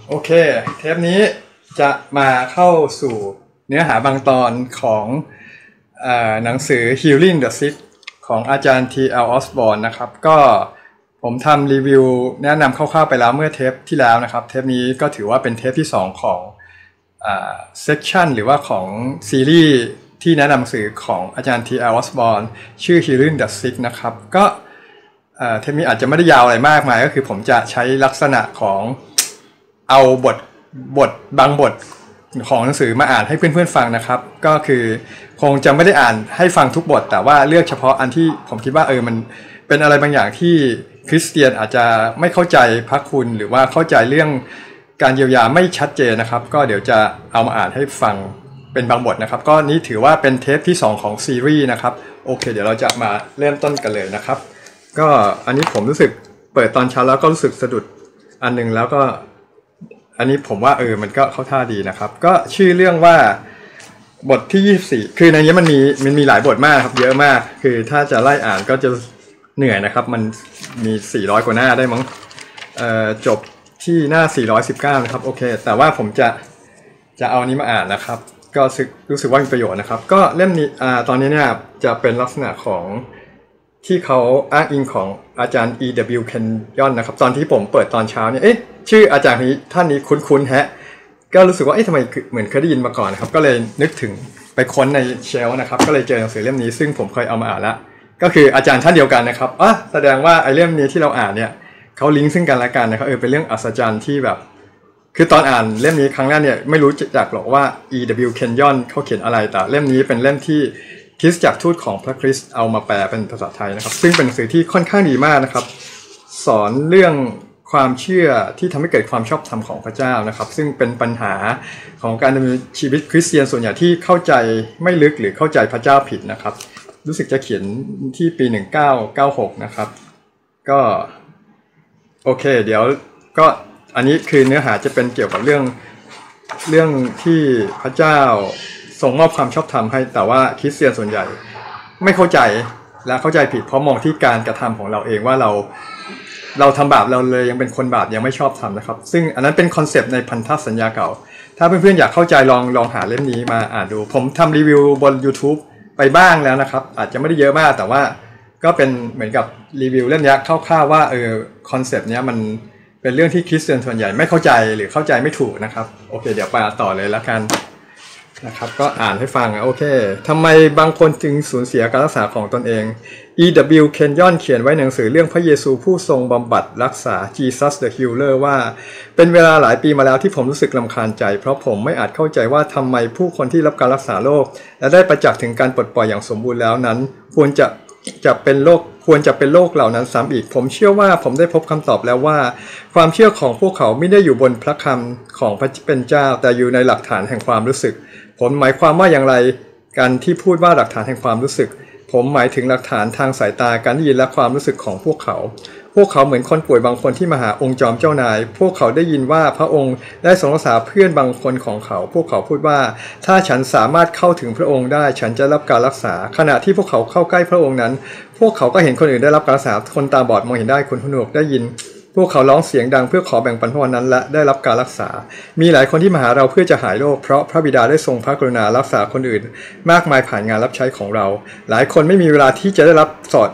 โอเคเทปนี้จะมาเข้าสู่เนื้อหาบางตอนของหนังสือ Healing the Sick ของอาจารย์ T.L. Osborne นะครับก็ผมทำรีวิวแนะนำคร่าวๆไปแล้วเมื่อเทปที่แล้วนะครับเทปนี้ก็ถือว่าเป็นเทปที่2ของเซกชันหรือว่าของซีรีส์ที่แนะนำหนังสือของอาจารย์ T.L. Osborne ชื่อ Healing the Sick นะครับก็เทปนี้อาจจะไม่ได้ยาวอะไรมากมายก็คือผมจะใช้ลักษณะของเอาบทบางบทของหนังสือมาอ่านให้เพื่อนๆฟังนะครับก็คือคงจะไม่ได้อ่านให้ฟังทุกบทแต่ว่าเลือกเฉพาะอันที่ผมคิดว่ามันเป็นอะไรบางอย่างที่คริสเตียนอาจจะไม่เข้าใจพระคุณหรือว่าเข้าใจเรื่องการเยียวยาไม่ชัดเจนนะครับก็เดี๋ยวจะเอามาอ่านให้ฟังเป็นบางบทนะครับก็นี้ถือว่าเป็นเทปที่2ของซีรีส์นะครับโอเคเดี๋ยวเราจะมาเริ่มต้นกันเลยนะครับก็อันนี้ผมรู้สึกเปิดตอนเช้าแล้วก็รู้สึกสะดุดอันนึงแล้วก็อันนี้ผมว่ามันก็เข้าท่าดีนะครับก็ชื่อเรื่องว่าบทที่24คือในนี้มันมีหลายบทมากครับเยอะมากคือถ้าจะไล่อ่านก็จะเหนื่อยนะครับมันมี400กว่าหน้าได้มั้งจบที่หน้า419นะครับโอเคแต่ว่าผมจะเอานี้มาอ่านนะครับก็รู้สึกว่ามีประโยชน์นะครับก็เล่มนี้ตอนนี้เนี่ยจะเป็นลักษณะของที่เขาอ้างอิงของอาจารย์ E.W. Kenyon นะครับตอนที่ผมเปิดตอนเช้าเนี่ยชื่ออาจารย์นี้ท่านนี้คุ้นๆฮะก็รู้สึกว่าทำไมเหมือนเคยได้ยินมาก่อนนะครับก็เลยนึกถึงไปค้นในเชลฟ์นะครับก็เลยเจอหนังสือเล่มนี้ซึ่งผมเคยเอามาอ่านแล้วก็คืออาจารย์ท่านเดียวกันนะครับแสดงว่าไอ้เล่มนี้ที่เราอ่านเนี่ยเขาลิงก์ซึ่งกันและกันนะครับเป็นเรื่องอัศจรรย์ที่แบบคือตอนอ่านเล่มนี้ครั้งแรกเนี่ยไม่รู้จักหรอกว่า E.W. Kenyon เขาเขียนอะไรแต่เล่มนี้เป็นเล่มที่คริสตจักรทูตของพระคริสต์เอามาแปลเป็นภาษาไทยนะครับซึ่งเป็นหนังสือที่ค่อนข้างดีมากนะครับสอนเรื่องความเชื่อที่ทำให้เกิดความชอบธรรมของพระเจ้านะครับซึ่งเป็นปัญหาของการดำเนินชีวิตคริสเตียนส่วนใหญ่ที่เข้าใจไม่ลึกหรือเข้าใจพระเจ้าผิดนะครับรู้สึกจะเขียนที่ปี1996นะครับก็โอเคเดี๋ยวก็อันนี้คือเนื้อหาจะเป็นเกี่ยวกับเรื่องที่พระเจ้าทรงมอบความชอบธรรมให้แต่ว่าคริสเตียนส่วนใหญ่ไม่เข้าใจและเข้าใจผิดเพราะมองที่การกระทำของเราเองว่าเราทำบาปเราเลยยังเป็นคนบาปยังไม่ชอบทำนะครับซึ่งอันนั้นเป็นคอนเซปต์ในพันธสัญญาเก่าถ้าเพื่อนๆอยากเข้าใจลองหาเล่มนี้มาอ่านดูผมทำรีวิวบน YouTube ไปบ้างแล้วนะครับอาจจะไม่ได้เยอะมากแต่ว่าก็เป็นเหมือนกับรีวิวเล่มนี้คร่าวๆว่าคอนเซปต์นี้มันเป็นเรื่องที่คริสเตียนส่วนใหญ่ไม่เข้าใจหรือเข้าใจไม่ถูกนะครับโอเคเดี๋ยวไปต่อเลยละกันนะครับก็อ่านให้ฟังโอเคทำไมบางคนจึงสูญเสียการรักษาของตนเอง E.W. Kenyon เขียนไว้ในหนังสือเรื่องพระเยซูผู้ทรงบำบัดรักษา Jesus the Healer ว่าเป็นเวลาหลายปีมาแล้วที่ผมรู้สึกรำคาญใจเพราะผมไม่อาจเข้าใจว่าทำไมผู้คนที่รับการรักษาโรคและได้ประจักษ์ถึงการปลดปล่อยอย่างสมบูรณ์แล้วนั้นควรจะเป็นโรคเหล่านั้นซ้ำอีกผมเชื่อว่าผมได้พบคำตอบแล้วว่าความเชื่อของพวกเขาไม่ได้อยู่บนพระคำของพระเป็นเจ้าแต่อยู่ในหลักฐานแห่งความรู้สึกผมหมายความว่าอย่างไรการที่พูดว่าหลักฐานแห่งความรู้สึกผมหมายถึงหลักฐานทางสายตาการได้ยินและความรู้สึกของพวกเขาเหมือนคนป่วยบางคนที่มาหาองค์จอมเจ้านายพวกเขาได้ยินว่าพระองค์ได้ทรงรักษาเพื่อนบางคนของเขาพวกเขาพูดว่าถ้าฉันสามารถเข้าถึงพระองค์ได้ฉันจะรับการรักษาขณะที่พวกเขาเข้าใกล้พระองค์นั้นพวกเขาก็เห็นคนอื่นได้รับการรักษาคนตาบอดมองเห็นได้คนหูหนวกได้ยินพวกเขาร้องเสียงดังเพื่อขอแบ่งปันพรนั้นและได้รับการรักษามีหลายคนที่มาหาเราเพื่อจะหายโรคเพราะพระบิดาได้ทรงพระกรุณารักษาคนอื่นมากมายผ่านงานรับใช้ของเราหลายคนไม่มีเวลาที่จะได้รับ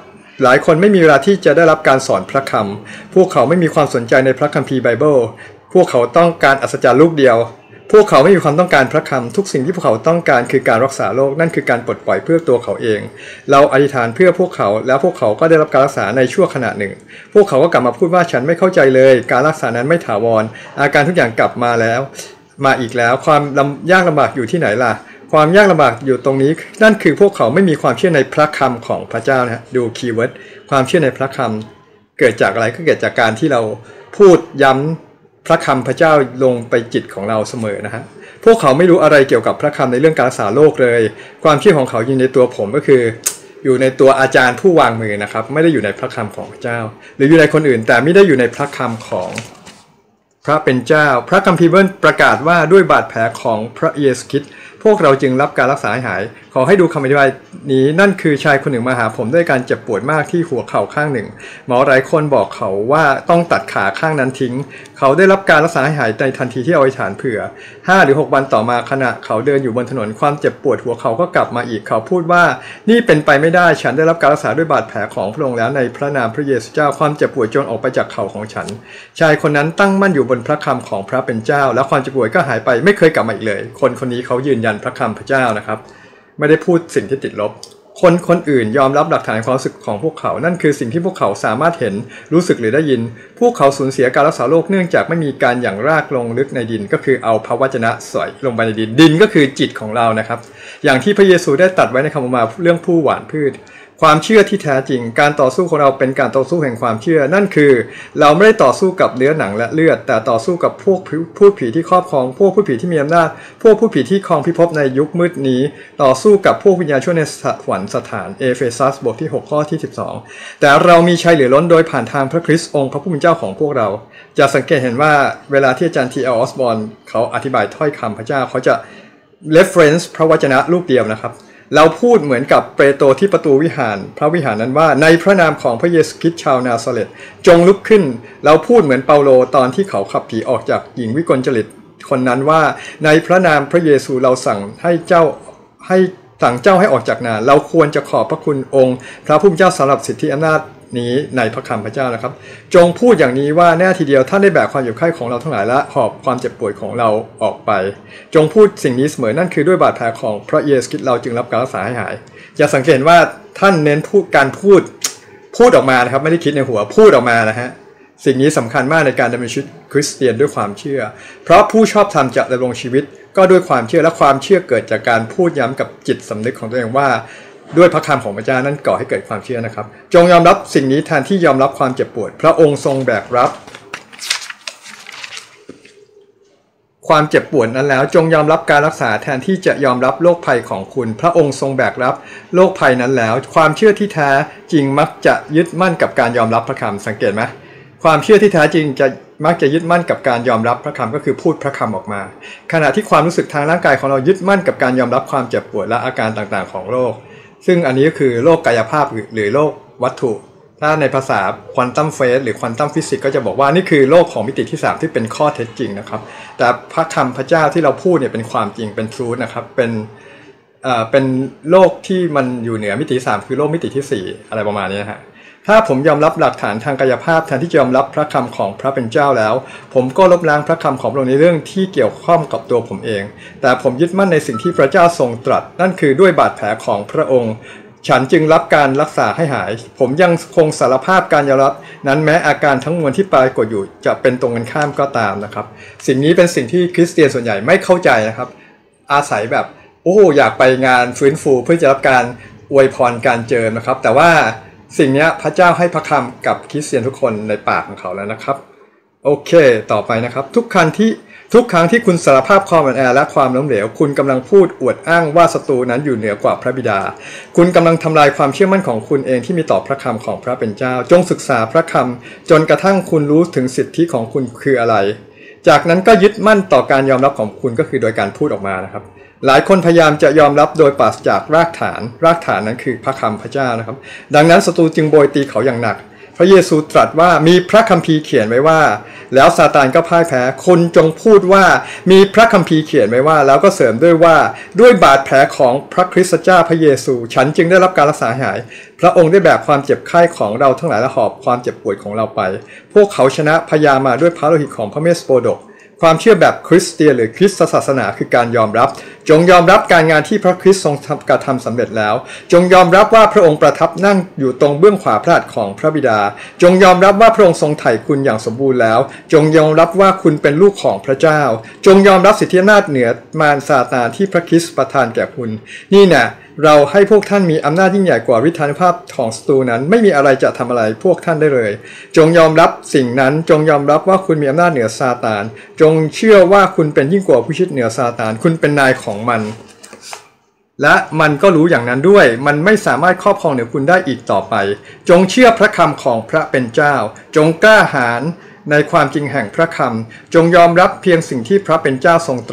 การสอนพระคำพวกเขาไม่มีความสนใจในพระคัมภีร์ไบเบิลพวกเขาต้องการอัศจรรย์ลูกเดียวพวกเขาไม่มีความต้องการพระคำทุกสิ่งที่พวกเขาต้องการคือการรักษาโรคนั่นคือการปลดปล่อยเพื่อตัวเขาเองเราอธิษฐานเพื่อพวกเขาแล้วพวกเขาก็ได้รับการรักษาในชั่วขณะหนึ่งพวกเขาก็กลับมาพูดว่าฉันไม่เข้าใจเลยการรักษานั้นไม่ถาวรอาการทุกอย่างกลับมาอีกแล้วความยากลำบากอยู่ที่ไหนล่ะความยากลำบากอยู่ตรงนี้นั่นคือพวกเขาไม่มีความเชื่อในพระคำของพระเจ้านะดูคีย์เวิร์ดความเชื่อในพระคำเกิดจากอะไรก็เกิดจากการที่เราพูดย้ำพระคำพระเจ้าลงไปจิตของเราเสมอนะฮะพวกเขาไม่รู้อะไรเกี่ยวกับพระคำในเรื่องการรักษาโรคเลยความเชื่อของเขาอยู่ในตัวผมก็คืออยู่ในตัวอาจารย์ผู้วางมือนะครับไม่ได้อยู่ในพระคำของพระเจ้าหรืออยู่ในคนอื่นแต่ไม่ได้อยู่ในพระคำของพระเป็นเจ้าพระคัมภีร์ประกาศว่าด้วยบาดแผลของพระเยซูคริสต์พวกเราจึงรับการรักษาหายขอให้ดูคำอธิบายนี้นั่นคือชายคนหนึ่งมาหาผมด้วยการเจ็บปวดมากที่หัวเข่าข้างหนึ่งหมอหลายคนบอกเขาว่าต้องตัดขาข้างนั้นทิ้งเขาได้รับการรักษาหายในทันทีที่เอาอธิษฐานเผื่อ5 หรือ 6 วันต่อมาขณะเขาเดินอยู่บนถนนความเจ็บปวดหัวเข่าก็กลับมาอีกเขาพูดว่านี่เป็นไปไม่ได้ฉันได้รับการรักษาด้วยบาดแผลของพระองค์แล้วในพระนามพระเยซูเจ้าความเจ็บปวดจงออกไปจากเข่าของฉันชายคนนั้นตั้งมั่นอยู่บนพระคำของพระเป็นเจ้าและความเจ็บปวดก็หายไปไม่เคยกลับมาอีกเลยคนนี้เขายืนยันพระคำพระเจ้านะครับไม่ได้พูดสิ่งที่ติดลบคนอื่นยอมรับหลักฐานความรู้สึกของพวกเขานั่นคือสิ่งที่พวกเขาสามารถเห็นรู้สึกหรือได้ยินพวกเขาสูญเสียการรักษาโรคเนื่องจากไม่มีการหยั่งรากลงลึกในดินก็คือเอาพระวจนะสอยลงไปในดินก็คือจิตของเรานะครับอย่างที่พระเยซูได้ตรัสไว้ในคำอุปมาเรื่องผู้หว่านพืชความเชื่อที่แท้จริงการต่อสู้ของเราเป็นการต่อสู้แห่งความเชื่อนั่นคือเราไม่ได้ต่อสู้กับเนื้อหนังและเลือดแต่ต่อสู้กับพวกพูดผีที่ครอบครองพวกพูดผีที่มีอำนาจพวกพูดผีที่ครองพิภพในยุคมืดนี้ต่อสู้กับพวกวิญญาณชั่วในสวรรค์สถานเอเฟซัสบทที่6ข้อที่12แต่เรามีชัยเหลือล้นโดยผ่านทางพระคริสต์องค์พระผู้เป็นเจ้าของพวกเราจะสังเกตเห็นว่าเวลาที่อาจารย์ T.L. Osborne เขาอธิบายถ้อยคำพระเจ้าเขาจะ reference พระวจนะรูปเดียวนะครับเราพูดเหมือนกับเปโตรที่ประตูวิหารพระวิหารนั้นว่าในพระนามของพระเยซูคริสต์ชาวนาซาเรตจงลุกขึ้นเราพูดเหมือนเปาโลตอนที่เขาขับผีออกจากหญิงวิกลจริตคนนั้นว่าในพระนามพระเยซูเราสั่งเจ้าให้ออกจากนาเราควรจะขอบพระคุณองค์พระผู้เป็นเจ้าสำหรับสิทธิอำนาจนี้ในพระคำพระเจ้านะครับจงพูดอย่างนี้ว่าแน่ทีเดียวท่านได้แบกความเจ็บไข้ของเราทั้งหลายและหอบความเจ็บป่วยของเราออกไปจงพูดสิ่งนี้เสมอนั่นคือด้วยบาดแผลของพระเยซูคริสต์เราจึงรับการรักษาให้หายจะสังเกตว่าท่านเน้นการพูดออกมานะครับไม่ได้คิดในหัวพูดออกมานะฮะสิ่งนี้สำคัญมากในการดำเนินชีวิตคริสเตียนด้วยความเชื่อเพราะผู้ชอบธรรมจะดำรงชีวิตก็ด้วยความเชื่อและความเชื่อเกิดจากการพูดย้ำกับจิตสำนึกของตัวเองว่าด้วยพระคำของพระเจ้านั้นก่อให้เกิดความเชื่อนะครับจงยอมรับสิ่งนี้แทนที่ยอมรับความเจ็บปวดพระองค์ทรงแบกรับความเจ็บปวดนั้นแล้วจงยอมรับการรักษาแทนที่จะยอมรับโรคภัยของคุณพระองค์ทรงแบกรับโรคภัยนั้นแล้วความเชื่อที่แท้จริงมักจะยึดมั่นกับการยอมรับพระคำสังเกตไหมความเชื่อที่แท้จริงมักจะยึดมั่นกับการยอมรับพระคำก็คือพูดพระคำออกมาขณะที่ความรู้สึกทางร่างกายของเรายึดมั่นกับการยอมรับความเจ็บปวดและอาการต่างๆของโรคซึ่งอันนี้ก็คือโลกกายภาพหรือโลกวัตถุถ้าในภาษาควอนตัมเฟสหรือควอนตัมฟิสิกส์ก็จะบอกว่านี่คือโลกของมิติที่3ที่เป็นข้อเท็จจริงนะครับแต่พระคำพระเจ้าที่เราพูดเนี่ยเป็นความจริงเป็นทรูธนะครับเป็นโลกที่มันอยู่เหนือมิติ3คือโลกมิติที่4อะไรประมาณนี้นะฮะถ้าผมยอมรับหลักฐานทางกายภาพแทนที่จะยอมรับพระคำของพระเป็นเจ้าแล้วผมก็ลบล้างพระคำของพระองค์ในเรื่องที่เกี่ยวข้องกับตัวผมเองแต่ผมยึดมั่นในสิ่งที่พระเจ้าทรงตรัสนั่นคือด้วยบาดแผลของพระองค์ฉันจึงรับการรักษาให้หายผมยังคงสารภาพการยอมรับนั้นแม้อาการทั้งมวลที่ปรากฏอยู่จะเป็นตรงกันข้ามก็ตามนะครับสิ่งนี้เป็นสิ่งที่คริสเตียนส่วนใหญ่ไม่เข้าใจนะครับอาศัยแบบอยากไปงานฟื้นฟูเพื่อจะรับการอวยพรการเจิมนะครับแต่ว่าสิ่งนี้พระเจ้าให้พระคำกับคริสเตียนทุกคนในปากของเขาแล้วนะครับโอเคต่อไปนะครับทุกครั้งที่คุณสารภาพความอ่อนแอและความล้มเหลวคุณกำลังพูดอวดอ้างว่าศัตรูนั้นอยู่เหนือกว่าพระบิดาคุณกำลังทำลายความเชื่อมั่นของคุณเองที่มีต่อพระคำของพระเป็นเจ้าจงศึกษาพระคำจนกระทั่งคุณรู้ถึงสิทธิของคุณคืออะไรจากนั้นก็ยึดมั่นต่อการยอมรับของคุณก็คือโดยการพูดออกมานะครับหลายคนพยายามจะยอมรับโดยปราศจากรากฐานนั้นคือพระคำพระเจ้านะครับดังนั้นศัตรูจึงโบยตีเขาอย่างหนักพระเยซูตรัสว่ามีพระคัมภีร์เขียนไว้ว่าแล้วซาตานก็พ่ายแพ้คนจงพูดว่ามีพระคัมภีร์เขียนไว้ว่าแล้วก็เสริมด้วยว่าด้วยบาดแผลของพระคริสต์เจ้าพระเยซูฉันจึงได้รับการรักษาหายพระองค์ได้แบกความเจ็บไข้ของเราทั้งหลายและหอบความเจ็บป่วยของเราไปพวกเขาชนะพญามาด้วยพระโลหิตของพระเมสโปดกความเชื่อแบบคริสเตียนหรือคริสตศาสนาคือการยอมรับจงยอมรับการงานที่พระคริสต์ทรงกระทำสำเร็จแล้วจงยอมรับว่าพระองค์ประทับนั่งอยู่ตรงเบื้องขวาพระหัตถ์ของพระบิดาจงยอมรับว่าพระองค์ทรงไถ่คุณอย่างสมบูรณ์แล้วจงยอมรับว่าคุณเป็นลูกของพระเจ้าจงยอมรับสิทธิอำนาจเหนือมารซาตานที่พระคริสต์ประทานแก่คุณนี่นะเราให้พวกท่านมีอำนาจยิ่งใหญ่กว่าฤทธานุภาพของศัตรูนั้นไม่มีอะไรจะทำอะไรพวกท่านได้เลยจงยอมรับสิ่งนั้นจงยอมรับว่าคุณมีอำนาจเหนือซาตานจงเชื่อว่าคุณเป็นยิ่งกว่าผู้ชิดเหนือซาตานคุณเป็นนายของมันและมันก็รู้อย่างนั้นด้วยมันไม่สามารถครอบครองเหนือคุณได้อีกต่อไปจงเชื่อพระคำของพระเป็นเจ้าจงกล้าหาญในความจริงแห่งพระคำจงยอมรับเพียงสิ่งที่พระเป็นเจ้าทรงตรัส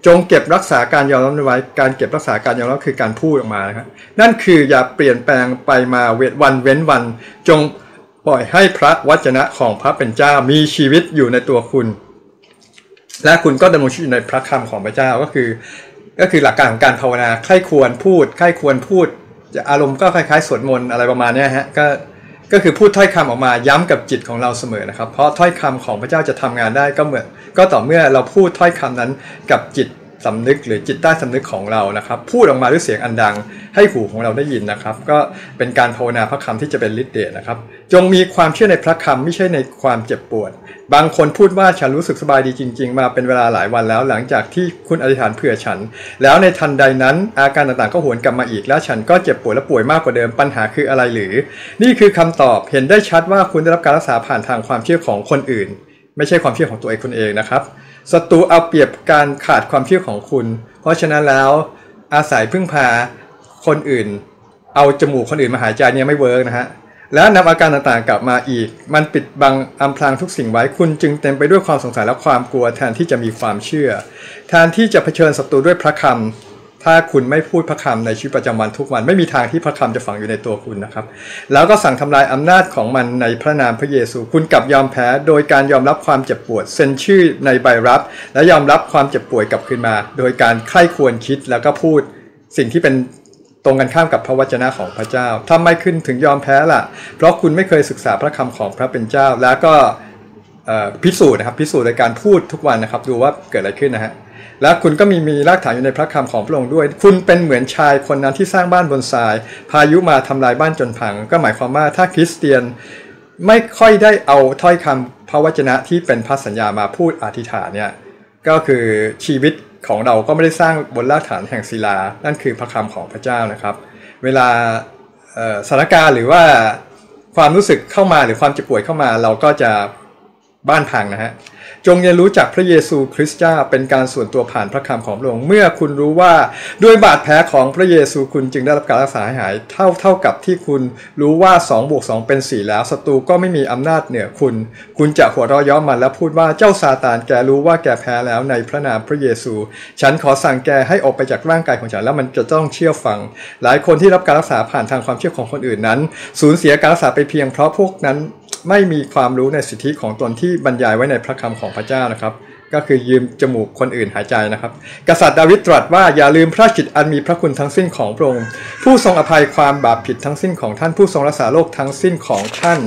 จงเก็บรักษาการยอมรับไว้การเก็บรักษาการยอมรับคือการพูดออกมานะครับนั่นคืออย่าเปลี่ยนแปลงไปมาวันเว้นวันจงปล่อยให้พระวจนะของพระเป็นเจ้ามีชีวิตอยู่ในตัวคุณและคุณก็ดำรงชีวิตอยู่ในพระคำของพระเจ้าก็คือหลักการของการภาวนาใคร่ควรพูดอารมณ์ก็คล้ายๆสวดมนต์อะไรประมาณนี้ฮะก็คือพูดถ้อยคำออกมาย้ำกับจิตของเราเสมอนะครับเพราะถ้อยคำของพระเจ้าจะทำงานได้ก็ต่อเมื่อเราพูดถ้อยคำนั้นกับจิตสำนึกหรือจิตใต้สำนึกของเรานะครับพูดออกมาด้วยเสียงอันดังให้หูของเราได้ยินนะครับก็เป็นการภาวนาพระคำที่จะเป็นฤทธิ์เดชนะครับจงมีความเชื่อในพระคำไม่ใช่ในความเจ็บปวดบางคนพูดว่าฉันรู้สึกสบายดีจริงๆมาเป็นเวลาหลายวันแล้วหลังจากที่คุณอธิษฐานเผื่อฉันแล้วในทันใดนั้นอาการต่างๆก็หวนกลับมาอีกแล้วฉันก็เจ็บป่วยและป่วยมากกว่าเดิมปัญหาคืออะไรหรือนี่คือคำตอบเห็นได้ชัดว่าคุณได้รับการรักษาผ่านทางความเชื่อของคนอื่นไม่ใช่ความเชื่อของตัวเองคุณเองนะครับศัตรูเอาเปรียบการขาดความเชื่อของคุณเพราะฉะนั้นแล้วอาศัยพึ่งพาคนอื่นเอาจมูกคนอื่นมาหายใจเนี่ยไม่เวิร์กนะฮะแล้วนำอาการต่างๆกลับมาอีกมันปิดบังอำพรางทุกสิ่งไว้คุณจึงเต็มไปด้วยความสงสัยและความกลัวแทนที่จะมีความเชื่อแทนที่จะเผชิญศัตรูด้วยพระคำถ้าคุณไม่พูดพระคำในชีวิตประจำวันทุกวันไม่มีทางที่พระคำจะฝังอยู่ในตัวคุณนะครับแล้วก็สั่งทำลายอำนาจของมันในพระนามพระเยซูคุณกลับยอมแพ้โดยการยอมรับความเจ็บปวดเซ็นชื่อในใบรับและยอมรับความเจ็บป่วยกลับคืนมาโดยการใคร่ควรคิดแล้วก็พูดสิ่งที่เป็นตรงกันข้ามกับพระวจนะของพระเจ้าทำไมคุณถึงยอมแพ้ล่ะเพราะคุณไม่เคยศึกษาพระคำของพระเป็นเจ้าแล้วก็พิสูจน์โดยการพูดทุกวันนะครับดูว่าเกิดอะไรขึ้นนะฮะแล้วคุณก็มีรากฐานอยู่ในพระคำของพระองค์ด้วยคุณเป็นเหมือนชายคนนั้นที่สร้างบ้านบนทรายพายุมาทำลายบ้านจนพังก็หมายความว่าถ้าคริสเตียนไม่ค่อยได้เอาถ้อยคำพระวจนะที่เป็นพันธสัญญามาพูดอธิษฐานเนี่ยก็คือชีวิตของเราก็ไม่ได้สร้างบนรากฐานแห่งศิลานั่นคือพระคำของพระเจ้านะครับเวลาสถานการณ์หรือว่าความรู้สึกเข้ามาหรือความเจ็บป่วยเข้ามาเราก็จะบ้านพังนะฮะจงเรียนรู้จากพระเยซูคริสต์เจ้าเป็นการส่วนตัวผ่านพระคำของพระองค์เมื่อคุณรู้ว่าด้วยบาดแผลของพระเยซูคุณจึงได้รับการรักษาหายเท่ากับที่คุณรู้ว่า2+2เป็น4แล้วศัตรูก็ไม่มีอำนาจเหนือคุณจะหัวเราะเยาะมันและพูดว่าเจ้าซาตานแกรู้ว่าแกแพ้แล้วในพระนามพระเยซูฉันขอสั่งแกให้ออกไปจากร่างกายของฉันแล้วมันจะต้องเชื่อฟังหลายคนที่รับการรักษาผ่านทางความเชื่อของคนอื่นนั้นสูญเสียการรักษาไปเพียงเพราะพวกนั้นไม่มีความรู้ในสิทธิของตนที่บรรยายไว้ในพระคำของพระเจ้านะครับก็คือยืมจมูกคนอื่นหายใจนะครับกษัตริย์ดาวิดตรัสว่าอย่าลืมพระจิตอันมีพระคุณทั้งสิ้นของพระองค์ผู้ทรงอภัยความบาปผิดทั้งสิ้นของท่านผู้ทรงรักษาโรคทั้งสิ้นของท่าน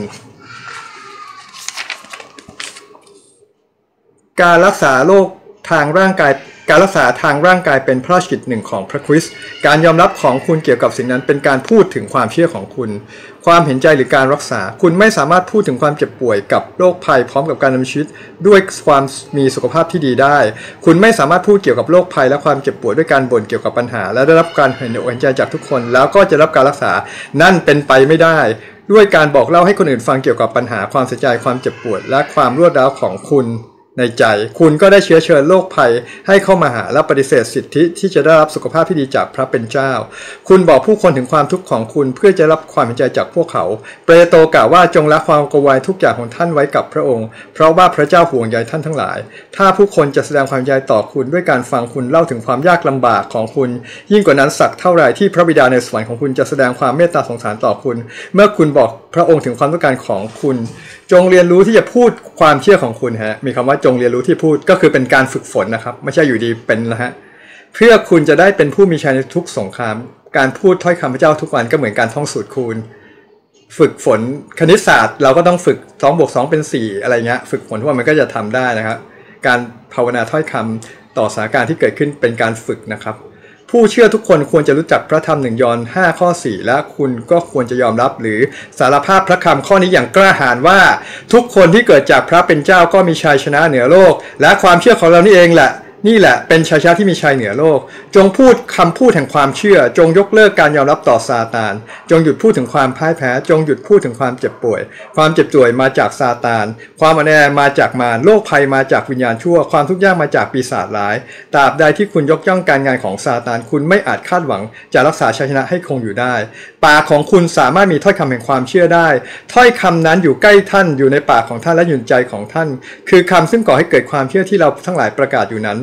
การรักษาโรคทางร่างกายการรักษาทางร่างกายเป็นพระกิจหนึ่งของพระคริสต์การยอมรับของคุณเกี่ยวกับสิ่งนั้นเป็นการพูดถึงความเชื่อของคุณความเห็นใจหรือการรักษาคุณไม่สามารถพูดถึงความเจ็บป่วยกับโรคภัยพร้อมกับการดำเนินชีวิตด้วยความมีสุขภาพที่ดีได้คุณไม่สามารถพูดเกี่ยวกับโรคภัยและความเจ็บป่วยด้วยการบ่นเกี่ยวกับปัญหาและได้รับการเห็นอกเห็นใจจากทุกคนแล้วก็จะรับการรักษานั่นเป็นไปไม่ได้ด้วยการบอกเล่าให้คนอื่นฟังเกี่ยวกับปัญหาความเสียใจความเจ็บปวดและความรวดร้าวของคุณในใจคุณก็ได้เชื้อเชิญโรคภัยให้เข้ามาหาและปฏิเสธสิทธิที่จะได้รับสุขภาพที่ดีจากพระเป็นเจ้าคุณบอกผู้คนถึงความทุกข์ของคุณเพื่อจะรับความเห็นใจจากพวกเขาเปโตรกล่าวว่าจงละความกลัวทุกอย่างของท่านไว้กับพระองค์เพราะว่าพระเจ้าห่วงใยท่านทั้งหลายถ้าผู้คนจะแสดงความเห็นใจต่อคุณด้วยการฟังคุณเล่าถึงความยากลำบากของคุณยิ่งกว่านั้นสักเท่าไหร่ที่พระบิดาในสวรรค์ของคุณจะแสดงความเมตตาสงสารต่อคุณเมื่อคุณบอกพระองค์ถึงความต้องการของคุณจงเรียนรู้ที่จะพูดความเชื่อของคุณฮะมีคำว่าจงเรียนรู้ที่พูดก็คือเป็นการฝึกฝนนะครับไม่ใช่อยู่ดีเป็นนะฮะเพื่อคุณจะได้เป็นผู้มีชัยในทุกสงครามการพูดถ้อยคำพระเจ้าทุกวันก็เหมือนการท่องสูตรคูณฝึกฝนคณิตศาสตร์เราก็ต้องฝึก2+2เป็น4อะไรเงี้ยฝึกฝนทุกวันมันก็จะทำได้นะครับการภาวนาถ้อยคำต่อสถานการณ์ที่เกิดขึ้นเป็นการฝึกนะครับผู้เชื่อทุกคนควรจะรู้จักพระธรรม1 ยอห์น 5 ข้อ 4และคุณก็ควรจะยอมรับหรือสารภาพพระคำข้อนี้อย่างกล้าหาญว่าทุกคนที่เกิดจากพระเป็นเจ้าก็มีชัยชนะเหนือโลกและความเชื่อของเรานี่เองแหละนี่แหละเป็นชัยชนะที่มีชัยเหนือโลกจงพูดคำพูดแห่งความเชื่อจงยกเลิกการยอมรับต่อซาตานจงหยุดพูดถึงความพ่ายแพ้จงหยุดพูดถึงความเจ็บป่วยความเจ็บป่วยมาจากซาตานความอ่อนแอมาจากมารโรคภัยมาจากวิญญาณชั่วความทุกข์ยากมาจากปีศาจร้ายตราบใดที่คุณยกย่องการงานของซาตานคุณไม่อาจคาดหวังจะรักษาชัยชนะให้คงอยู่ได้ปากของคุณสามารถมีถ้อยคำแห่งความเชื่อได้ถ้อยคำนั้นอยู่ใกล้ท่านอยู่ในปากของท่านและอยู่ในใจของท่านคือคำซึ่งก่อให้เกิดความเชื่อที่เราทั้งหลายประกาศอยู่นั้น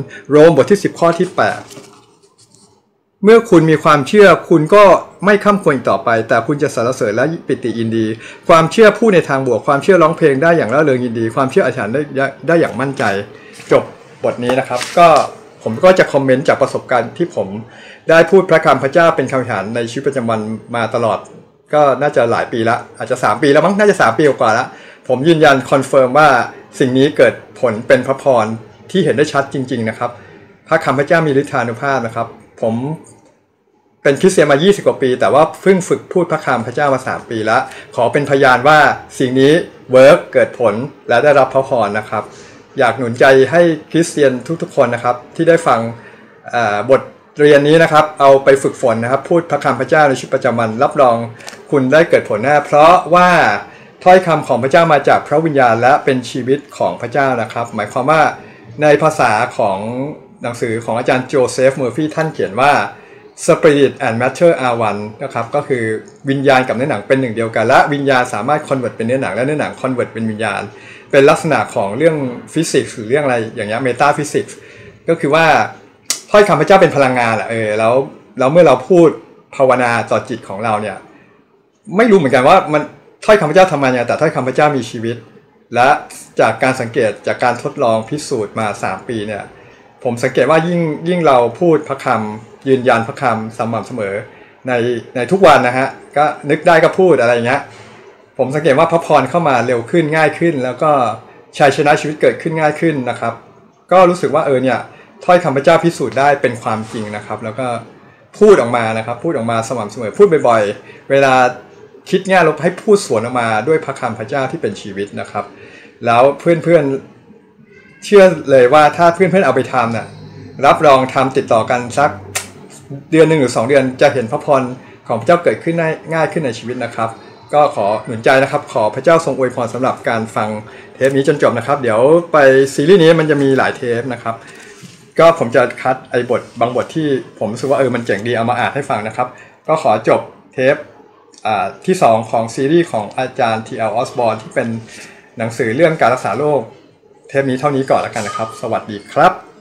โรมบทที่10ข้อที่8เมื่อคุณมีความเชื่อคุณก็ไม่ข้ามควรต่อไปแต่คุณจะสรรเสริญและปิติยินดีความเชื่อพูดในทางบวกความเชื่อร้องเพลงได้อย่างร่าเริงยินดีความเชื่ออธิษฐานได้อย่างมั่นใจจบบทนี้นะครับก็ผมก็จะคอมเมนต์จากประสบการณ์ที่ผมได้พูดพระคำพระเจ้าเป็นคำอธิษฐานในชีวิตประจำวันมาตลอดก็น่าจะหลายปีละอาจจะ3ปีแล้วมั้งน่าจะ3ปีกว่าแล้วผมยืนยันคอนเฟิร์มว่าสิ่งนี้เกิดผลเป็นพระพรที่เห็นได้ชัดจริงๆนะครับพระคำพระเจ้ามีฤทธานุภาพนะครับผมเป็นคริสเตียนมา20กว่าปีแต่ว่าเพิ่งฝึกพูดพระคำพระเจ้ามา3ปีแล้วขอเป็นพยานว่าสิ่งนี้เวิร์กเกิดผลและได้รับพระพรนะครับอยากหนุนใจให้คริสเตียนทุกๆคนนะครับที่ได้ฟังบทเรียนนี้นะครับเอาไปฝึกฝนนะครับพูดพระคำพระเจ้าในชีวิตประจำวันรับรองคุณได้เกิดผลแน่เพราะว่าถ้อยคำของพระเจ้ามาจากพระวิญญาณและเป็นชีวิตของพระเจ้านะครับหมายความว่าในภาษาของหนังสือของอาจารย์โจเซฟเมอร์ฟี่ท่านเขียนว่า Spirit and Matter are one นะครับก็คือวิญญาณกับเนื้อหนังเป็นหนึ่งเดียวกันและวิญญาณสามารถคอนเวิร์ตเป็นเนื้อหนังและเนื้อหนังคอนเวิร์ตเป็นวิญญาณเป็นลักษณะของเรื่องฟิสิกส์หรือเรื่องอะไรอย่างเงี้ยเมตาฟิสิกส์ก็คือว่าถ้อยคำพระเจ้าเป็นพลังงานแล้วเมื่อเราพูดภาวนาต่อจิตของเราเนี่ยไม่รู้เหมือนกันว่ามันถ้อยคำพระเจ้าทำมาเนี่ยแต่ถ้อยคำพระเจ้ามีชีวิตและจากการสังเกตจากการทดลองพิสูจน์มา3ปีเนี่ยผมสังเกตว่ายิ่งเราพูดพระคำยืนยันพระคำสม่ำเสมอในทุกวันนะฮะก็นึกได้ก็พูดอะไรเงี้ยผมสังเกตว่าพระพรเข้ามาเร็วขึ้นง่ายขึ้นแล้วก็ชัยชนะชีวิตเกิดขึ้นง่ายขึ้นนะครับก็รู้สึกว่าเนี่ยถ้อยคำพระเจ้าพิสูจน์ได้เป็นความจริงนะครับแล้วก็พูดออกมานะครับพูดออกมาสม่ำเสมอพูดบ่อยๆเวลาคิดแง่ลบให้พูดสวนออกมาด้วยพระคำพระเจ้าที่เป็นชีวิตนะครับแล้วเพื่อนๆเชื่อเลยว่าถ้าเพื่อนๆเอาไปทำน่ะรับรองทำติดต่อกันสักเดือน1หรือ2เดือนจะเห็นพระพรของพระเจ้าเกิดขึ้นง่ายขึ้นในชีวิตนะครับก็ขอหนุนใจนะครับขอพระเจ้าทรงอวยพรสำหรับการฟังเทปนี้จนจบนะครับเดี๋ยวไปซีรีส์นี้มันจะมีหลายเทปนะครับก็ผมจะคัดบางบทที่ผมรู้สึกว่ามันเจ๋งดีเอามาอ่านให้ฟังนะครับก็ขอจบเทปที่2ของซีรีส์ของอาจารย์ T.L. Osborne ที่เป็นหนังสือเรื่องการรักษาโรคเทปนี้เท่านี้ก่อนแล้วกันนะครับสวัสดีครับ